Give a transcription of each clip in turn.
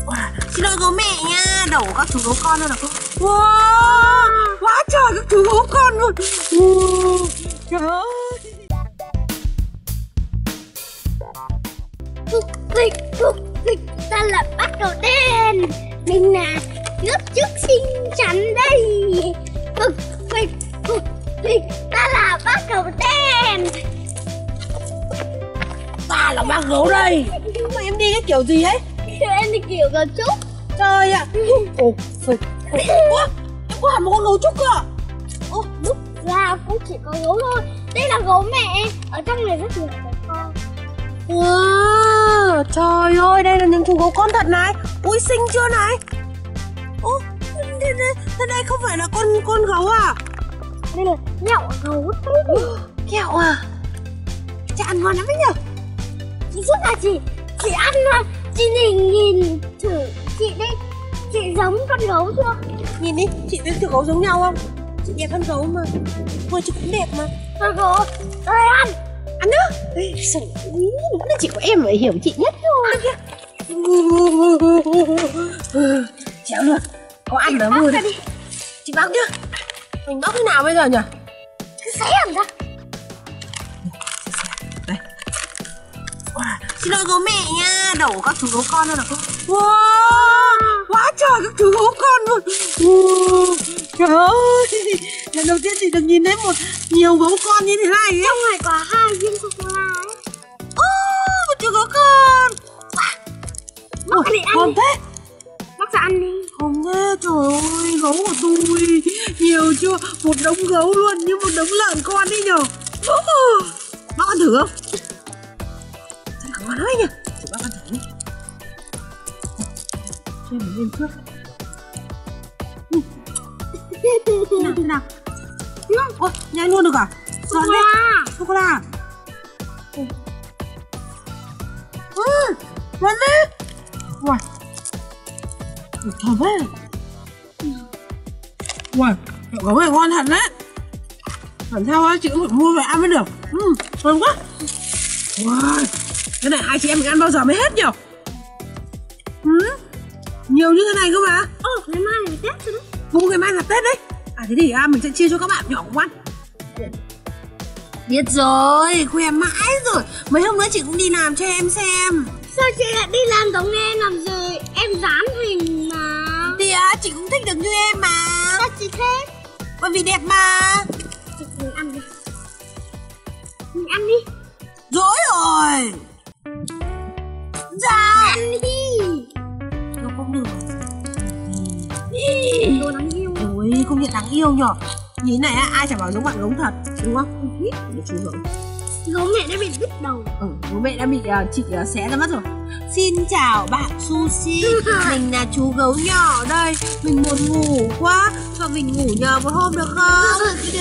Wow, xin lỗi gấu mẹ nha, đầu các chú gấu con nữa là wow, quá trời các chú gấu con luôn. Trời ơi. Cục vịt, ta là bác đầu đen. Mình là nước trước xinh xắn đây. Cục vịt, ta là bác đầu đen. Ta là bác gấu đây. Mà em đi cái kiểu gì ấy? Em đi kiểu gấu trúc. Trời ạ. Ồ, phịch. Ủa, em có hẳn một con gấu trúc cơ à? Ồ, lúc ra cũng chỉ có gấu thôi. Đây là gấu mẹ. Ở trong này rất nhiều gấu con. Wow, trời ơi, đây là những chú gấu con thật này. Ui, xinh chưa này? Ô, thế đây không phải là con gấu à? Đây là nhậu gấu đấy. Kẹo à? Chị ăn ngon lắm đấy nhở? Chị suốt là chị ăn mà. Chị nhìn thử chị đi. Chị giống con gấu chưa? Nhìn đi, chị với chú gấu giống nhau không? Chị đẹp hơn gấu mà. Thôi chị cũng đẹp mà. Con gấu, đây ăn. Ăn nữa. Ê, sẵn ý, vẫn là chị của em phải hiểu chị nhất thôi. Chéo luôn. Có ăn nữa vui đi. Chị bóc nhá. Mình bóc thế nào bây giờ nhỉ? Cứ xé làm ra. Đây. Wow, xin lỗi gấu mẹ nha, đầu các chú gấu con nữa là wow, quá trời các chú gấu con luôn. Trời ơi, lần đầu tiên chị được nhìn thấy nhiều gấu con như thế này ấy. Trong này có 2 viên sô-cô-la ấy. Một chú gấu con. Bác đi ăn ngon đi. thế. Bác ra ăn đi. Không thế, trời ơi, gấu của tôi nhiều chưa? Một đống gấu luôn, như một đống lợn con đi nhở. Bác ăn thử không? Thật là ngon đấy nhỉ. Chị bác ăn thử đi. Cho em lên trước. Thế nào? Ôi, nhai luôn được à? Sô-cô-la. Sô-cô-la. Ngon thế. Wow. Thơm quá. Wow, gấu này ngon thật đấy. Làm sao á, chị cũng phải mua về ăn mới được. Ngon quá. Wow, cái này hai chị em mình ăn bao giờ mới hết nhỉ? Nhiều như thế này cơ mà. Ngày mai là Tết rồi đấy. Ngày mai là Tết đấy. À thế thì mình sẽ chia cho các bạn nhỏ cũng ăn. Biết rồi, khoe mãi rồi. Mấy hôm nữa chị cũng đi làm cho em xem. Sao chị lại đi làm giống em làm gì? Em dán hình mà. Thì chị cũng thích được như em mà. Sao chị thế? Bởi vì đẹp mà. Mình ăn đi. Mình ăn đi. Dối rồi. Dạ. Ăn đi. Nó không được. Đồ đáng yêu. Ôi, không nhận đáng yêu nhở. Nhìn này ai chẳng bảo giống bạn gấu thật, đúng không? Để chú gấu. Gấu mẹ đã bị đứt đầu. Bố mẹ đã bị chị xé ra mất rồi. Xin chào bạn Sushi. Mình là chú gấu nhỏ đây. Mình buồn ngủ quá, cho mình ngủ nhờ một hôm được không?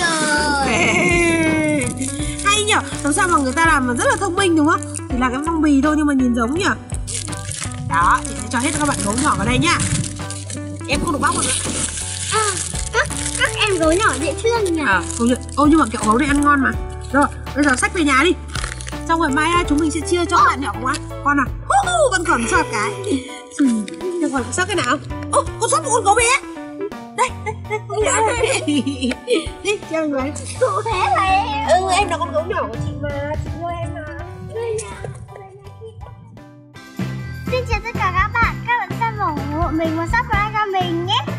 Hay nhở. Làm sao mà người ta làm mà rất là thông minh đúng không? Chỉ là cái phong bì thôi nhưng mà nhìn giống nhở. Đó, chị sẽ cho hết các bạn gấu nhỏ vào đây nhá. Em không được bóc nữa. Các em gấu nhỏ dễ thương nhỉ. Công nhận. Nhưng mà kẹo gấu này ăn ngon mà. Rồi, bây giờ xách về nhà đi. Xong rồi mai chúng mình sẽ chia cho các bạn nhỏ cùng ăn. Con nào? Vẫn còn sót cái. Còn sót cái nào? Con sót một con gấu bé. Đây. Đi, cho mình về. Cụ thế là em. Em là con gấu nhỏ của chị mà. Chị yêu em mà. Xin chào tất cả các bạn sẽ ủng hộ mình và subscribe cho mình nhé.